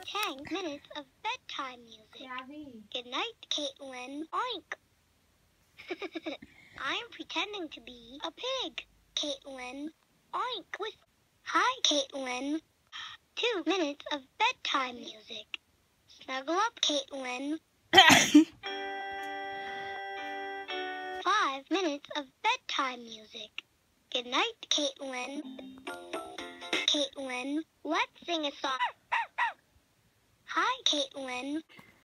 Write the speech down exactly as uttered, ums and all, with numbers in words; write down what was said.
Ten minutes of bedtime music. Gabby. Good night, Caitlin. Oink. I'm pretending to be a pig. Caitlin. Oink. With. Hi, Caitlin. Two minutes of bedtime music. Snuggle up, Caitlin. Five minutes of bedtime music. Good night, Caitlin. Caitlin, let's sing a song. Hi, Caitlin.